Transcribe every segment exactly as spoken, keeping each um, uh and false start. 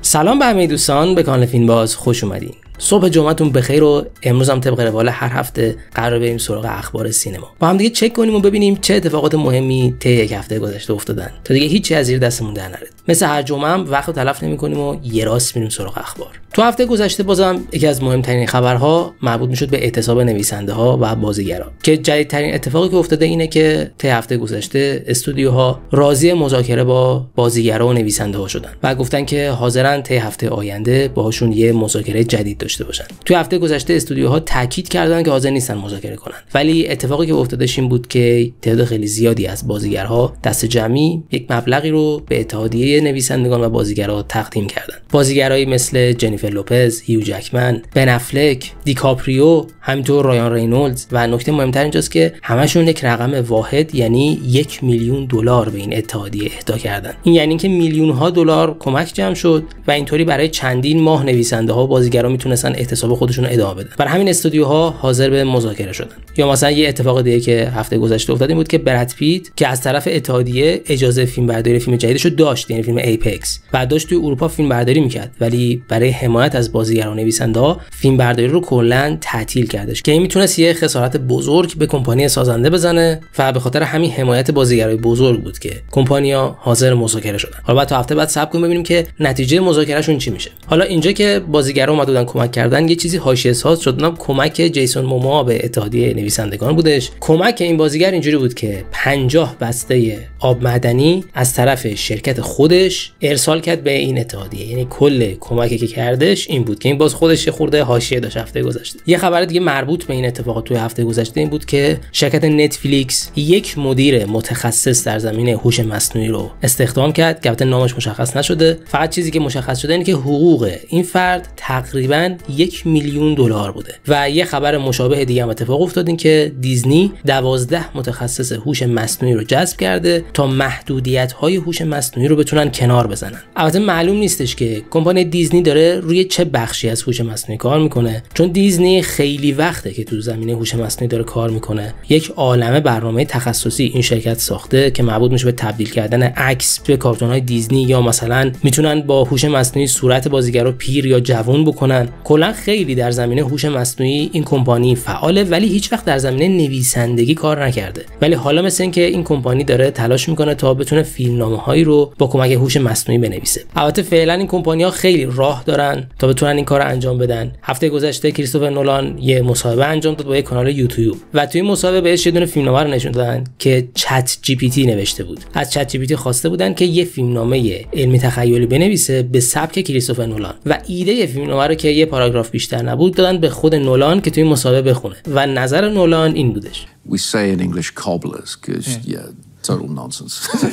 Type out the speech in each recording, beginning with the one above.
سلام به همه دوستان، به کانال فیلم باز خوش اومدین. صبح جمعتون بخیر و امروز هم طبق روال هر هفته قرار بریم سراغ اخبار سینما. با هم دیگه چک کنیم و ببینیم چه اتفاقات مهمی طی یک هفته گذشته افتادن تا دیگه هیچی از زیر دستمون در نره. مثل هر جمعه هم وقت رو تلف نمی‌کنیم و یه راست میریم سراغ اخبار. تو هفته گذشته بازم یکی از مهمترین خبرها مربوط میشد به اعتصاب نویسنده‌ها و بازیگرا که جدیدترین اتفاقی که افتاده اینه که طی هفته گذشته استودیوها راضی مذاکره با بازیگرا و نویسنده‌ها شدن و گفتن که حاضرن طی هفته آینده باهاشون یه مذاکره جدید داشته باشن. تو هفته گذشته استودیوها تاکید کردن که حاضر نیستن مذاکره کنن، ولی اتفاقی که افتادش این بود که تعداد خیلی زیادی از بازیگرها دست جمعی یک مبلغی رو به اتحادیه نویسندگان و بازیگرا تقدیم کردن. بازیگرایی مثل جنیفر لوپز، هیو جکمن، بن افلک، دیکاپریو، همینطور رایان رینولدز و نکته مهمتر اینجاست که همشون یک رقم واحد یعنی یک میلیون دلار به این اتحادیه اهدا کردن. این یعنی که میلیون ها دلار کمک جمع شد و اینطوری برای چندین ماه نویسنده ها و بازیگرا میتونستن احتساب خودشون رو ادامه بدن. برای همین استودیوها حاضر به مذاکره شدن. یا مثلا یه اتفاق دیگه که هفته گذشته افتاد این بود که براد پیت که از طرف اتحادیه اجازه فیلم برداری فیلم جدیدش رو داشت، یعنی فیلم ایپکس، و داشت توی اروپا فیلم برداری میکرد، ولی برای حمایت از بازیگران و نویسنده‌ها فیلم برداری رو کلاً تعطیل کردش که این میتونست یه خسارت بزرگ به کمپانی سازنده بزنه و به خاطر همین حمایت بازیگرای بزرگ بود که کمپانی‌ها حاضر مذاکره شدن. حالا بعد تا هفته بعد صبر کنیم ببینیم که نتیجه مذاکرهشون چی میشه. حالا اینجا که بازیگرا اومدن کمک کردن، یه چیزی حاشیه ساز شد، اونم کمک جیسون موموا به اتحادیه نویسندگان بودش. کمک این بازیگر اینجوری بود که پنجاه بسته آب معدنی از طرف شرکت خودش ارسال کرد به این اتحادیه. یعنی کل کمکی که کردش این بود که این باز خودش خورده حاشیه داشت هفته گذشته. یه خبر دیگه مربوط به این اتفاقات توی هفته گذشته این بود که شرکت نتفلیکس یک مدیر متخصص در زمینه هوش مصنوعی رو استخدام کرد که البته نامش مشخص نشده. فقط چیزی که مشخص شده اینه که حقوق این فرد تقریباً یک میلیون دلار بوده. و یه خبر مشابه دیگه هم اتفاق افتاد، این که دیزنی دوازده متخصص هوش مصنوعی رو جذب کرده تا محدودیت‌های هوش مصنوعی رو بتونن کنار بزنن. البته معلوم نیستش که کمپانی دیزنی داره روی چه بخشی از هوش مصنوعی کار میکنه، چون دیزنی خیلی وقته که تو زمینه هوش مصنوعی داره کار میکنه. یک عالمه برنامه تخصصی این شرکت ساخته که مربوط میشه به تبدیل کردن عکس توی کارتون‌های دیزنی، یا مثلا میتونن با هوش مصنوعی صورت بازیگرا پیر یا جوان بکنن. کلا خیلی در زمینه هوش مصنوعی این کمپانی فعاله، ولی هیچ وقت در زمینه نویسندگی کار نکرده. ولی حالا مثل این که این کمپانی داره تلاش میکنه تا بتونه فیلمنامه‌هایی رو با کمک هوش مصنوعی بنویسه. البته فعلا این کمپانی‌ها خیلی راه دارن تا بتونن این کارو انجام بدن. هفته گذشته کریستوفر نولان یه مصاحبه انجام داد با یک کانال یوتیوب و توی مصاحبه بهش یه دونه فیلمنامه رو نشون دادن که چت جی پی تی نوشته بود. از چت جی پی تی خواسته بودن که یه فیلمنامه علمی تخیلی بنویسه به سبک کریستوفر نولان و ایده فیلمنامه رو که یه پاراگراف بیشتر نبود دادن به خود نولان که توی مصاحبه بخونه و نظر نولان این بودش. We say in English cobblers because yeah. yeah. Total nonsense.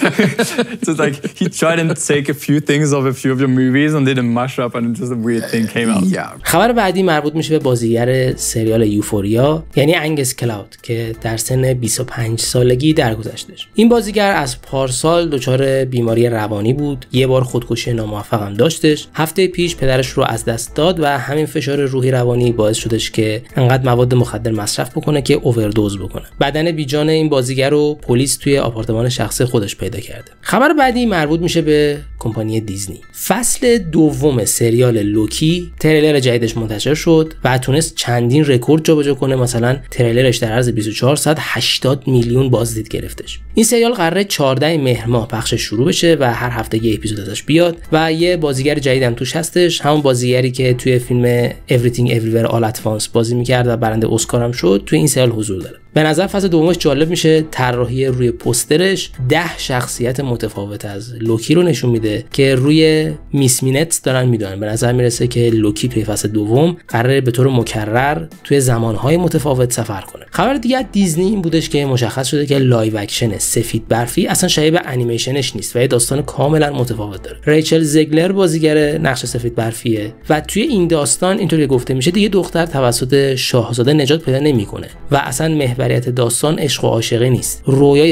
So it's like he tried to take a few things of a few of your movies and did a mashup and just a weird thing came out. Yeah. خبر بعدی مربوط میشه به بازیگر سریال یوفوریا یعنی انگس کلاود که در سن بیست و پنج سالگی درگذشتش. این بازیگر از پارسال دچار بیماری روانی بود، یه بار خودکشی ناموفق هم داشتش. هفته پیش پدرش رو از دست داد و همین فشار روحی روانی باعث شدش که انقدر مواد مخدر مصرف بکنه که اووردوز بکنه. بدن بیجان این بازیگر رو پلیس توی آپارتمان شخصی خودش پیدا کرده. خبر بعدی مربوط میشه به کمپانی دیزنی. فصل دوم سریال لوکی تریلر جدیدش منتشر شد و تونست چندین رکورد جابجا کنه. مثلا تریلرش در عرض بیست و چهار ساعت هشتاد میلیون بازدید گرفتش. این سریال قراره چهاردهم مهر ماه پخش شروع بشه و هر هفته یه اپیزود ازش بیاد و یه بازیگر جدیدم توش هستش، همون بازیگری که توی فیلم Everything Everywhere All at Once بازی میکرد و برنده اسکار هم شد، توی این سریال حضور داره. به نظر فصل دومش جالب میشه. طراحی روی پوسترش ده شخصیت متفاوت از لوکی رو نشون میده که روی میس مینت دارن میدونن. به نظر میرسه که لوکی توی فصل دوم قراره به طور مکرر توی زمانهای متفاوت سفر کنه. خبر دیگه دیزنی این بودش که مشخص شده که لایو اکشن سفید برفی اصلا شبیه به انیمیشنش نیست و یه داستان کاملا متفاوت داره. ریچل زگلر بازیگر نقش سفید برفیه و توی این داستان اینطوری گفته میشه دیگه دختر توسط شاهزاده نجات پیدا نمیکنه و اصلا محوریت داستان عشق و عاشقی نیست. رویای سفید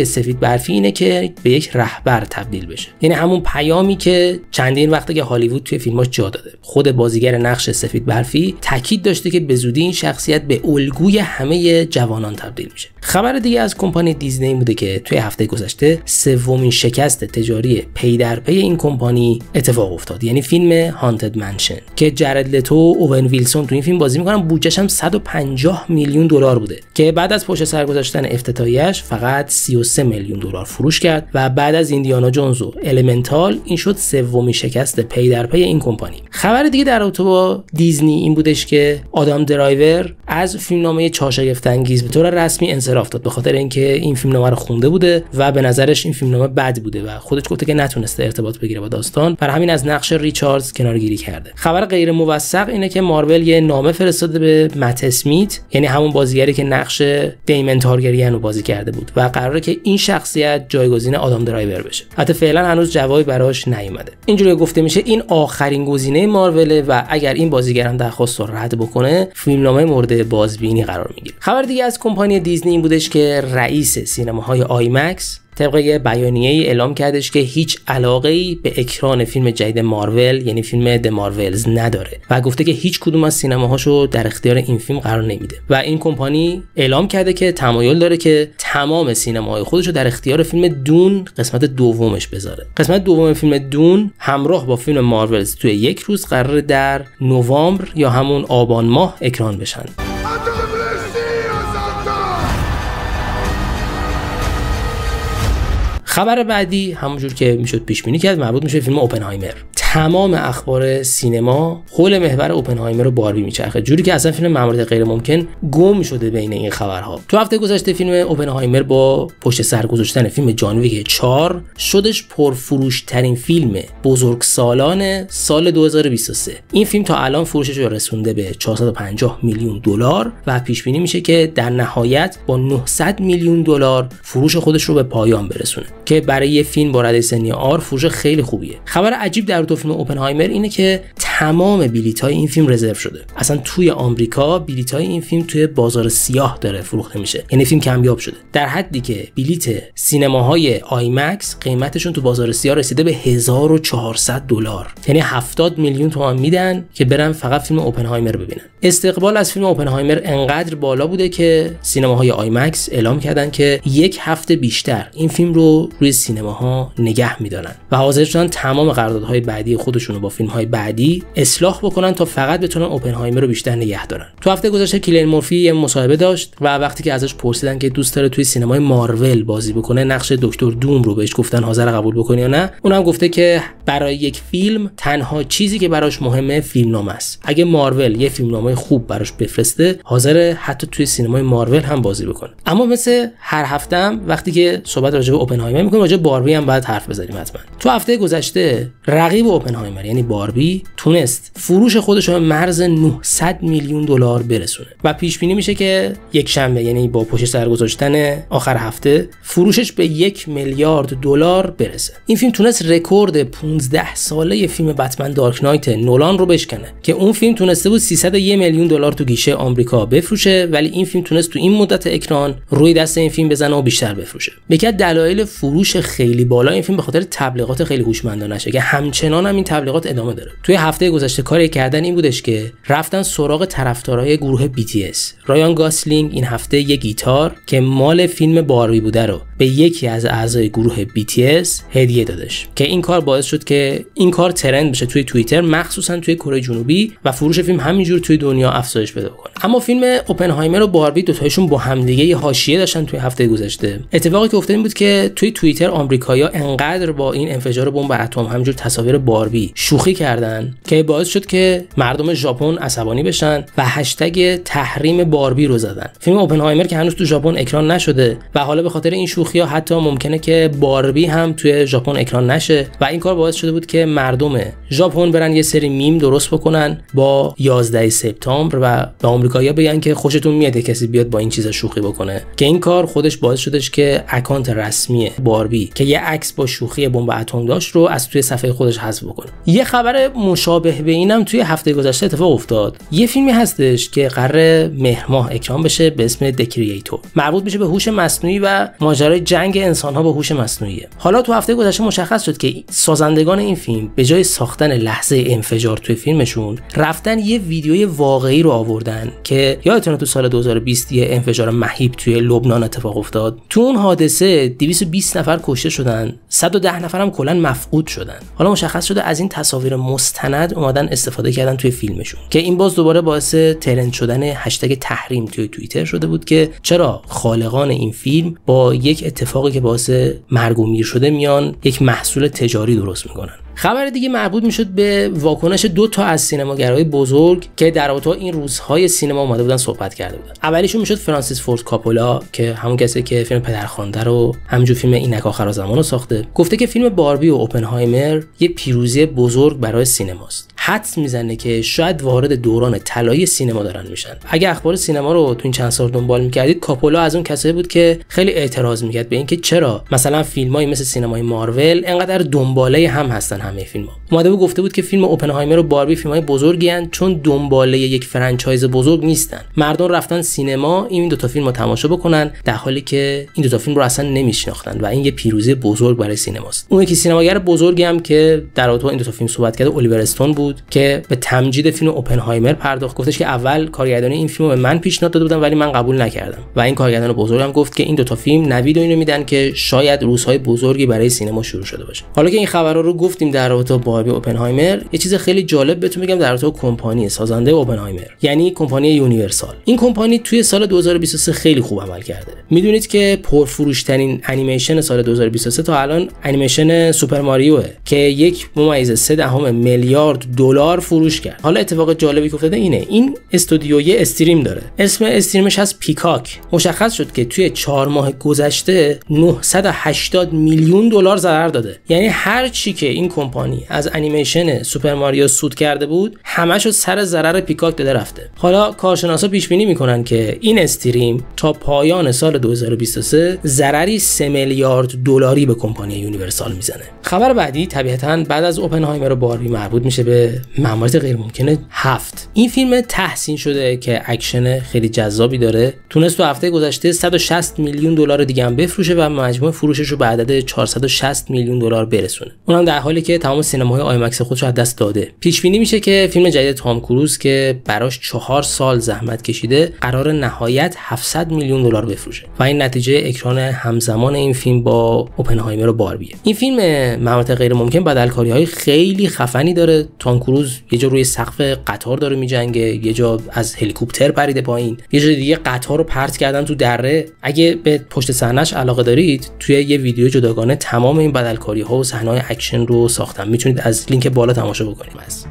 برفی اینه که به یک رهبر تبدیل بشه. یعنی همون پیامی که چندین وقته که هالیوود توی فیلماش جا داده. خود بازیگر نقش سفید برفی تاکید داشته که به زودی این شخصیت به الگوی همه جوانان تبدیل میشه. خبر دیگه از کمپانی دیزنی بوده که توی هفته گذشته سومین شکست تجاری پی در پی این کمپانی اتفاق افتاد. یعنی فیلم هانتد منشن که جرد لتو و اوون ویلسون تو این فیلم بازی میکنن، بودجهش هم صد و پنجاه میلیون دلار بوده که بعد از پشت سر گذاشتن افتتاحیه‌اش فقط سی و سه میلیون دلار فروش کرد و بعد از ایندیانا جونز و المنتال این شد سومین شکست پی در پی این کمپانی. خبر دیگه در رابطه با دیزنی این بودش که آدام درایور از فیلمنامه چهارشگفت انگیز به طور رسمی انصراف داد، به خاطر اینکه این فیلمنامه رو خونده بوده و به نظرش این فیلمنامه بد بوده و خودش گفته که نتونسته ارتباط بگیره با داستان، برای همین از نقش ریچاردز کنارگیری کرده. خبر غیر موثق اینه که مارول یه نامه فرستاده به مت اسمیت، یعنی همون بازیگری که نقش دیمن تارگریان رو بازی کرده بود و قراره که این شخصیت جایگزین آدام درایور بشه. البته فعلا هنوز جوابی براش نیومده. اینجوری گفته میشه این آخرین گزینه مارول و اگر این بازیگر هم درخواست رو رد بکنه فیلمنامه مورد بازبینی قرار میگیره. خبر دیگه از کمپانی دیزنی این بودش که رئیس سینماهای آیمکس طبق یه بیانیه‌ای اعلام کردش که هیچ علاقه‌ای به اکران فیلم جدید مارول یعنی فیلم د مارولز نداره و گفته که هیچ کدوم از سینماهاشو در اختیار این فیلم قرار نمیده و این کمپانی اعلام کرده که تمایل داره که تمام سینماهای خودشو در اختیار فیلم دون قسمت دومش بذاره. قسمت دوم فیلم دون همراه با فیلم مارولز توی یک روز قرار در نوامبر یا همون آبان ماه اکران بشن. خبر بعدی همونجور که میشد پیش بینی کرد مربوط میشه فیلم اوپنهایمر. تمام اخبار سینما حول محور اوپنهایمر و باربی میچرخه، جوری که اصلا فیلم ماموریت غیر ممکن گم شده بین این خبرها. تو هفته گذشته فیلم اوپنهایمر با پشت سر گذاشتن فیلم جان ویک چهار شدش پرفروش ترین فیلم بزرگسالان سال دو هزار و بیست و سه. این فیلم تا الان فروشش رو رسونده به چهارصد و پنجاه میلیون دلار و پیش بینی میشه که در نهایت با نهصد میلیون دلار فروش خودش رو به پایان برسونه که برای یه فیلم با رده سنی آر فروش خیلی خوبیه. خبر عجیب در تو فیلم اوپنهایمر اینه که تمام بلیط‌های این فیلم رزرو شده. اصلا توی آمریکا بلیط‌های این فیلم توی بازار سیاه داره فروخته میشه، یعنی فیلم کمیاب شده، در حدی که بلیط سینماهای آیمکس قیمتشون تو بازار سیاه رسیده به هزار و چهارصد دلار، یعنی هفتاد میلیون تومان میدن که برن فقط فیلم اوپنهایمر ببینن. استقبال از فیلم اوپنهایمر انقدر بالا بوده که سینماهای آیمکس اعلام کردن که یک هفته بیشتر این فیلم رو روی سینماها نگه میدارن و حاضر شدن تمام قراردادهای بعدی خودشون رو با فیلم‌های بعدی اصلاح بکنن تا فقط بتونن اوپنهایمر رو بیشتر نگه دارن. تو هفته گذشته کیلین مورفی یه مصاحبه داشت و وقتی که ازش پرسیدن که دوست داره توی سینمای مارول بازی بکنه نقش دکتر دوم رو بهش گفتن حاضر قبول بکنی یا نه، اونم گفته که برای یک فیلم تنها چیزی که براش مهمه فیلمنامه است. اگه مارول یه فیلمنامه خوب براش بفرسته حاضر حتی توی سینمای مارول هم بازی بکنه. اما مثل هر هفته‌ام وقتی که صحبت راجع به اوپنهایمر می‌کنیم راجع به باربی هم باید حرف بزنیم حتما. تو هفته گذشته رقیب اوپنهایمر یعنی باربی تونست فروش خودش رو مرز نهصد میلیون دلار برسونه و پیش بینی میشه که یک شنبه یعنی با پشت سر گذاشتن آخر هفته فروشش به یک میلیارد دلار برسه. این فیلم تونست رکورد پانزده ساله فیلم بتمن دارک نایت نولان رو بشکنه که اون فیلم تونسته بود سیصد و یک میلیون دلار تو گیشه آمریکا بفروشه، ولی این فیلم تونست تو این مدت اکران روی دست این فیلم بزنه و بیشتر بفروشه. یکی از دلایل فروش خیلی بالا این فیلم به خاطر تبلیغات خیلی هوشمندانه‌شه که همچنان هم این تبلیغات ادامه داره. توی هفته گذشته کاری کردن این بودش که رفتن سراغ طرفدارای گروه بی تی اس. رایان گاسلینگ این هفته یک گیتار که مال فیلم باربی بوده رو به یکی از اعضای گروه بی تی اس هدیه دادش که این کار باعث شد که این کار ترند بشه توی توییتر، مخصوصا توی کره جنوبی، و فروش فیلم همینجور توی دنیا افزایش پیدا کنه. اما فیلم اوپنهایمر و باربی دو تایشون با همدیگه یه حاشیه داشتن توی هفته گذشته. اتفاقی که افتاد این بود که توی توییتر آمریکایی‌ها انقدر با این انفجار بمب اتم همینجور تصاویر باربی شوخی کردن که باعث شد که مردم ژاپن عصبانی بشن و هشتگ تحریم باربی رو زدن. فیلم اوپنهایمر که هنوز تو ژاپن اکران نشده و حالا به خاطر این شوخی‌ها حتی ممکنه که باربی هم توی ژاپن اکران نشه و این کار باعث شده بود که مردم ژاپن برن یه سری میم درست بکنن با یازده سپتامبر و به آمریکایی‌ها بگن که خوشتون میاد کسی بیاد با این چیزا شوخی بکنه، که این کار خودش باعث شدش که اکانت رسمی باربی که یه عکس با شوخی بمب اتم داشت رو از توی صفحه خودش حذف بکنه. یه خبر مشابه به اینم توی هفته گذشته اتفاق افتاد. یه فیلمی هستش که قراره مهر ماه اکران بشه به اسم د کرییتور. مربوط میشه به هوش مصنوعی و ماجرای جنگ انسان‌ها با هوش مصنوعیه. حالا تو هفته گذشته مشخص شد که سازندگان این فیلم به جای ساختن لحظه انفجار توی فیلمشون رفتن یه ویدیوی واقعی رو آوردن که یادتونه تو سال دو هزار و بیست یه انفجار مهیب توی لبنان اتفاق افتاد. تو اون حادثه دویست و بیست نفر کشته شدن، صد و ده نفر هم کلا مفقود شدن. حالا مشخص شده از این تصاویر مستند اومدن استفاده کردن توی فیلمشون که این باز دوباره باعث ترند شدن هشتگ تحریم توی توییتر شده بود که چرا خالقان این فیلم با یک اتفاقی که باعث مرگ و میر شده میان یک محصول تجاری درست میکنن. خبر دیگه مربوط میشد به واکنش دو تا از سینماگرای بزرگ که در رابطه این روزهای سینما اومده بودن صحبت کرده بودن. اولیشون میشد فرانسیس فورد کاپولا که همون کسی که فیلم پدرخوانده رو همینجور فیلم اینک آخر زمان رو ساخته. گفته که فیلم باربی و اوپنهایمر یه پیروزی بزرگ برای سینماست. حدس میزنه که شاید وارد دوران طلایی سینما دارن میشن. اگه اخبار سینما رو تو این چند سال دنبال میکردید، کاپولا از اون کسایی بود که خیلی اعتراض میکرد به اینکه چرا مثلا فیلمایی مثل سینمای مارول انقدر دنباله هم هستن همه فیلم‌ها. اومده بود گفته بود که فیلم اوپنهایمر و باربی فیلم‌های بزرگی ان چون دنباله یک فرانچایز بزرگ نیستن. مردم رفتن سینما این دو تا فیلم رو تماشا بکنن در حالی که این دو تا فیلم رو اصلا نمیشناختن و این یه پیروزی بزرگ برای سینماست. اون یکی سینماگر بزرگی هم که در رابطه با این دو تا فیلم صحبت کرده الیور استون بود که به تمجید فیلم اوپنهایمر پرداخت. گفتش که اول کارگردانی این فیلمو به من پیشنهاد داده بودن ولی من قبول نکردم و این کارگردان بزرگم گفت که این دو تا فیلم نوید و اینو میدن که شاید روزهای بزرگی برای سینما شروع شده باشه. حالا که این خبرها رو گفتیم در رابطه با باربی اوپنهایمر، یه چیز خیلی جالب بهتون میگم در رابطه با کمپانی سازنده اوپنهایمر، یعنی کمپانی یونیورسال. این کمپانی توی سال دو هزار و بیست و سه خیلی خوب عمل کرده. میدونید که پرفروش‌ترین انیمیشن سال دو هزار و بیست و سه تا الان انیمیشن سوپر ماریوه که یک ممیز سه دهم میلیارد دلار فروش کرد. حالا اتفاق جالبی که افتاده اینه، این استودیو یه استریم داره، اسم استریمش هست پیکاک. مشخص شد که توی چهار ماه گذشته نهصد و هشتاد میلیون دلار ضرر داده. یعنی هر چی که این کمپانی از انیمیشن سوپر ماریو سود کرده بود همشو سر ضرر پیکاک داده رفته. حالا کارشناسا پیش بینی میکنن که این استریم تا پایان سال دو هزار و بیست و سه ضرری سه میلیارد دلاری به کمپانی یونیورسال میزنه. خبر بعدی طبیعتاً بعد از اوپنهایمر و باربی مربوط میشه به مأموریت غیرممکن هفت. این فیلم تحسین شده که اکشن خیلی جذابی داره، تونست تو هفته گذشته صد و شصت میلیون دلار دیگه هم بفروشه و مجموع فروشش رو به عدد چهارصد و شصت میلیون دلار برسونه. اونم در حالی که تمام سینماهای آیمکس خودش رو از دست داده. پیش بینی میشه که فیلم جدید تام کروز که براش چهار سال زحمت کشیده قرار نهایت هفتصد میلیون دلار بفروشه و این نتیجه اکران همزمان این فیلم با اوپنهایمر و باربیه. این فیلم مأموریت غیرممکن بدلکاری‌های خیلی خفنی داره. تام کروز یه جا روی سقف قطار داره میجنگه، یه جا از هلیکوپتر پریده پایین، یه جا دیگه قطار رو پرت کردن تو دره. اگه به پشت صحنه‌اش علاقه دارید توی یه ویدیو جداگانه تمام این بدلکاری‌ها و صحنه‌های اکشن رو ساختم، میتونید از لینک بالا تماشا بکنید. بس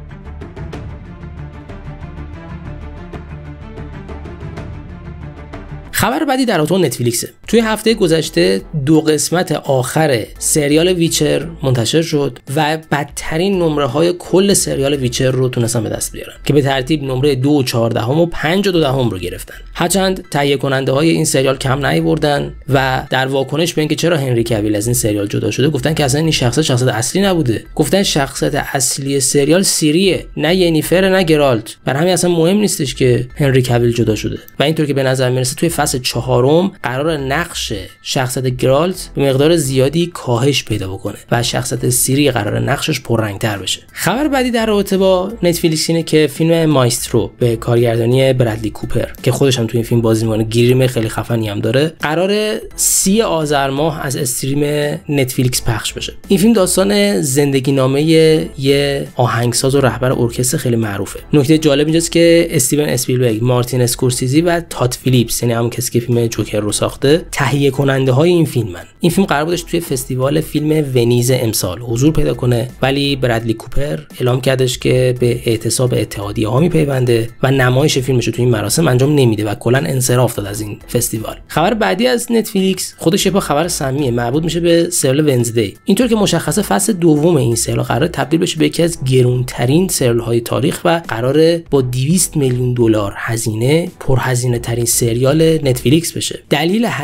خبر بعدی در رابطه با نتفلیکسه. توی هفته گذشته دو قسمت آخر سریال ویچر منتشر شد و بدترین نمره های کل سریال ویچر رو تونستن به دست بیارن که به ترتیب نمره دو و چهاردهم و پنج و دو دهم رو گرفتن. هرچند تهیه کننده های این سریال کم نیاوردن و در واکنش به اینکه چرا هنری کویل از این سریال جدا شده گفتن که اصلا این شخصیت شخصیت اصلی نبوده. گفتن شخصیت اصلی سریال سیریه، نه ینیفر نه گرالت. برای همین اصلا مهم نیستش که هنری کویل جدا شده و اینطور که به نظر میرسه توی فصل چهارم قرار نقش شخصیت گرالت به مقدار زیادی کاهش پیدا بکنه و شخصیت سیری قرار نقشش پررنگ‌تر بشه. خبر بعدی در رابطه با نتفلیکس اینه که فیلم مایسترو به کارگردانی برادلی کوپر که خودش هم توی این فیلم بازی می‌کنه، گریم خیلی خفنی هم داره، قرار سی آذر ماه از استریم نتفلیکس پخش بشه. این فیلم داستان زندگی نامه یه آهنگساز و رهبر ارکستر خیلی معروفه. نکته جالب اینجاست که استیون اسپیلبرگ، مارتین اسکورسیزی و تاد فیلیپس، یعنی همون کسی که فیلم جوکر رو ساخته، تهیه کننده های این فیلمن. این فیلم قرار بودش توی فستیوال فیلم ونیز امسال حضور پیدا کنه ولی برادلی کوپر اعلام کردش که به اعتصاب اتحادیه ها میپیونده و نمایش فیلمش رو توی این مراسم انجام نمیده و کلا انصراف داد از این فستیوال. خبر بعدی از نتفلیکس خودش یه خبر سمیه، مربوط میشه به سریال ونزدی. اینطور که مشخصه فصل دوم این سریال قرار تبدیل بشه به یکی از گرونترین سریال های تاریخ و قرار با دویست میلیون دلار هزینه پرهزینه ترین سریال نتفلیکس بشه. دلیل هزینه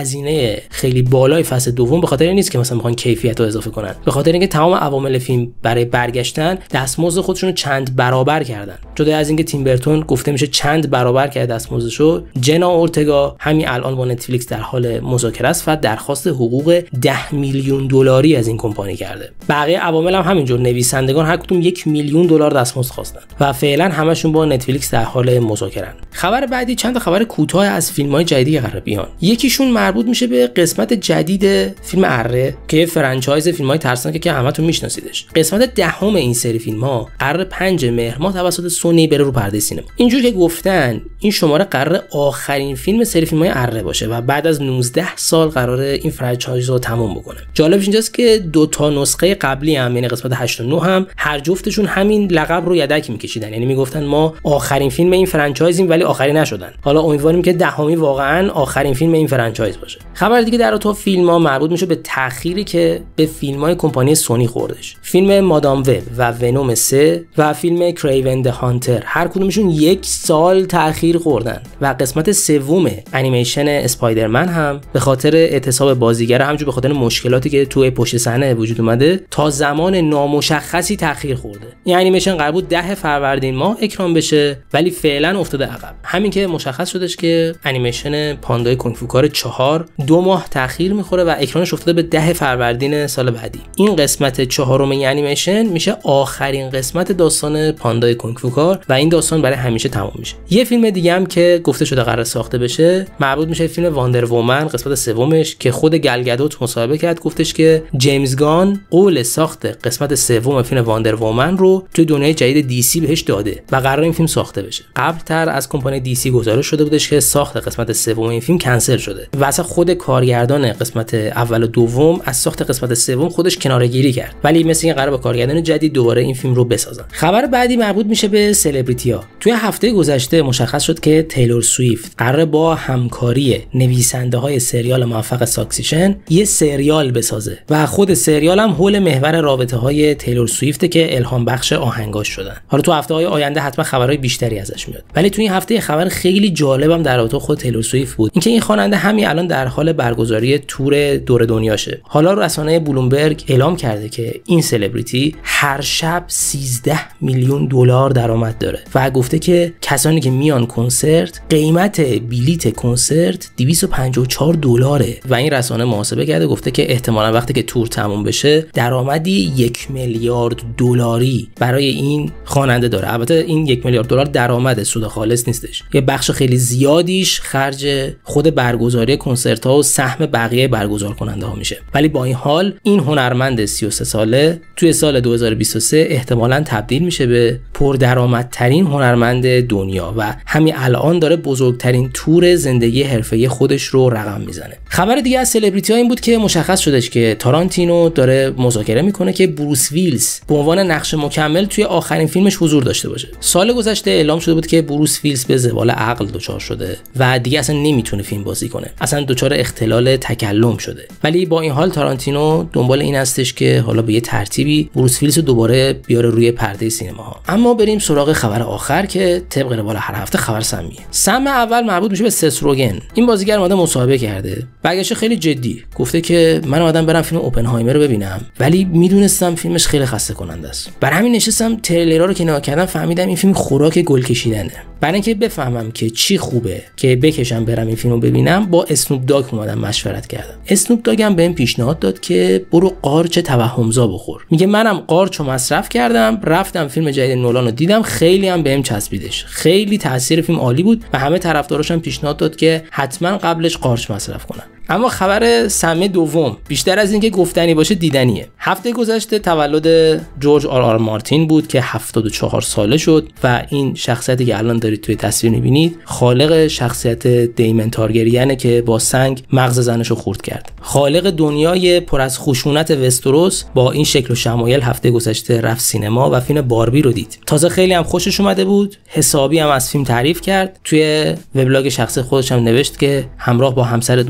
هزینه خیلی بالای فصل دوم به خاطر این نیست که مثلا میخوان کیفیت رو اضافه کنن، به خاطر اینکه تمام عوامل فیلم برای برگشتن دستمزد خودشون رو چند برابر کردن. جدا از اینکه تیم برتون گفته میشه چند برابر کرده دستمزدشو، جنا اورتگا همین الان با نتفلیکس در حال مذاکره است و درخواست حقوق ده میلیون دلاری از این کمپانی کرده. بقیه عوامل هم همینجور، نویسندگان هر کدوم یک میلیون دلار دستمزد خواستن و فعلا همشون با نتفلیکس در حال مذاکره. خبر بعدی چند تا خبر کوتاه از فیلم‌های جدیدی قراره بیان. یکیشون مربوط میشه به قسمت جدید فیلم اره که فرانچایز فیلم‌های ترسناکه که همتون میشناسیدش. قسمت دهم این سری فیلم‌ها قرار پنج مهر ماه توسط سونی بره رو پرده سینما. اینجور که گفتن این شماره قرار آخرین فیلم سری فیلم‌های اره باشه و بعد از نوزده سال قرار این فرانچایز رو تموم بکنه. جالبش اینجاست که دو تا نسخه قبلی هم یعنی قسمت هشت و نه هم هر جفتشون همین لقب رو یدک می‌کشیدن، یعنی میگفتن ما آخرین فیلم این فرانچایزیم ولی آخری نشدن. حالا امیدواریم که دهمی واقعاً آخرین فیلم این فرانچایز باشه. خبر دیگه در رابطه با فیلم‌ها مربوط میشه به تأخیری که به فیلم‌های کمپانی سونی خوردش. فیلم مادام وب و ونوم سه و فیلم کریون د هانتر هر کدومشون یک سال تأخیر خوردن و قسمت سوم انیمیشن اسپایدرمن هم به خاطر اعتصاب بازیگر همونجور به خاطر مشکلاتی که توی پشت صحنه وجود اومده تا زمان نامشخصی تأخیر خورده. این انیمیشن قرار بود ده فروردین ماه اکران بشه ولی فعلا افتاده عقب. همین که مشخص شدش که انیمیشن پاندای کونگ فو کار چهار دو ماه تأخیر میخوره و اکرانش افتاده به ده فروردین سال بعدی. این قسمت چهارم این انیمیشن میشه آخرین قسمت داستان پاندای کونگ فو کار و این داستان برای همیشه تمام میشه. یه فیلم دیگه هم که گفته شده قرار ساخته بشه مربوط میشه فیلم واندر وومن قسمت سومش که خود گل گادوت مصاحبه کرد، گفتش که جیمز گان قول ساخت قسمت سوم فیلم واندر وومن رو توی دنیای جدید دی سی بهش داده و قرار این فیلم ساخته بشه. قبلتر از کمپانی دی سی گزارش شده بودش که ساخت قسمت سوم این فیلم کنسل شده و اصلا خود کارگردان قسمت اول و دوم از ساخت قسمت سوم خودش کناره‌گیری کرد، ولی مثل این قرار با کارگردان جدید دوباره این فیلم رو بسازن. خبر بعدی مربوط میشه به سلبریتی‌ها. توی هفته گذشته مشخص شد که تیلور سویفت قرار با همکاری نویسنده‌های سریال موفق ساکسیشن یه سریال بسازه و خود سریال هم حول محور رابطه‌های تیلور سویفت که الهام بخش آهنگاش شدن. حالا تو هفته‌های آینده حتما خبرهای بیشتری ازش میاد، ولی توی این هفته خبر خیلی جالبم در رابطه خود تیلور سویفت بود، اینکه این خواننده همین الان در حال برگزاری تور دور دنیاشه. حالا رسانه بلومبرگ اعلام کرده که این سلبریتی هر شب سیزده میلیون دلار درآمد داره و گفته که کسانی که میان کنسرت قیمت بلیت کنسرت دویست و پنجاه و چهار دلاره و این رسانه محاسبه کرده گفته که احتمالاً وقتی که تور تموم بشه درآمدی یک میلیارد دلاری برای این خواننده داره. البته این یک میلیارد دلار درآمد سود خالص نیستش، یه بخش خیلی زیادیش خرج خود برگزاری کنسرت ها و سهم بقیه برگزار کننده ها میشه. ولی با این حال این هنرمند سی و سه ساله توی سال دو هزار و بیست و سه احتمالاً تبدیل میشه به پردرآمدترین هنرمند دنیا و همین الان داره بزرگترین تور زندگی حرفه‌ای خودش رو رقم میزنه. خبر دیگه از سلبریتی ها این بود که مشخص شدش که تارانتینو داره مذاکره میکنه که بروس ویلز به عنوان نقش مکمل توی آخرین فیلمش حضور داشته باشه. سال گذشته اعلام شده بود که بروس ویلز به زوال عقل دچار شده و دیگه اصلا نمیتونه فیلم بازی کنه، اصلا دچار اختلال تکلم شده. ولی با این حال تارانتینو دنبال این هستش که حالا به یه ترتیبی بروس ویلز رو دوباره بیاره روی پرده سینماها. اما بریم سراغ خبر آخر که طبق روال هر هفته خبر سمیه. سم اول مربوط میشه به سث روگن. این بازیگر اومده مصاحبه کرده، برگشته خیلی جدی گفته که من اومدم برم فیلم اوپنهایمر رو ببینم ولی میدونستم فیلمش خیلی خسته کننده است، برای همین نشستم تریلرها رو که نگاه کردم فهمیدم این فیلم خوراک گل کشیدنه. برای اینکه بفهمم که چی خوبه که بکشم برم این فیلمو ببینم با اسنوپ داگ اومدم مشورت کردم. اسنوپ داگ هم بهم پیشنهاد داد که برو قارچ توهمزا بخور. میگه منم قارچو مصرف کردم، رفتم فیلم جدید نولان رو دیدم، خیلی هم بهم چسبیدش، خیلی تاثیر فیلم عالی بود و همه طرفداراش هم پیشنهاد داد که حتما قبلش قارچ مصرف کنن. اما خبر سمه دوم بیشتر از اینکه گفتنی باشه دیدنیه. هفته گذشته تولد جورج آر آر مارتین بود که هفتاد و چهار ساله شد و این شخصیتی که الان دارید توی تصویر میبینید خالق شخصیت دیمن تارگریانه که با سنگ مغز زنشو خورد کرد. خالق دنیای پر از خشونت وستروس با این شکل و شمایل هفته گذشته رفت سینما و فیلم باربی رو دید. تازه خیلی هم خوشش اومده بود، حسابی هم از فیلم تعریف کرد. توی وبلاگ شخصی خودش هم نوشت که همراه با همسر دوست داشتنی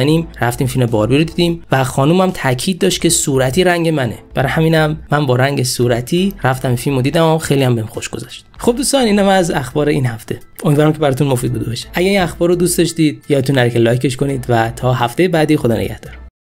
بودنیم رفتیم فیلم باربی رو دیدیم و خانومم تاکید داشت که صورتی رنگ منه. برای همینم من با رنگ صورتی رفتم فیلمو دیدم و خیلی هم بهم خوش گذشت. خب دوستان اینم از اخبار این هفته. امیدوارم که براتون مفید بوده باشه. اگه این اخبار رو دوست داشتید یادتون نره که لایکش کنید و تا هفته بعدی خدا نگهدار.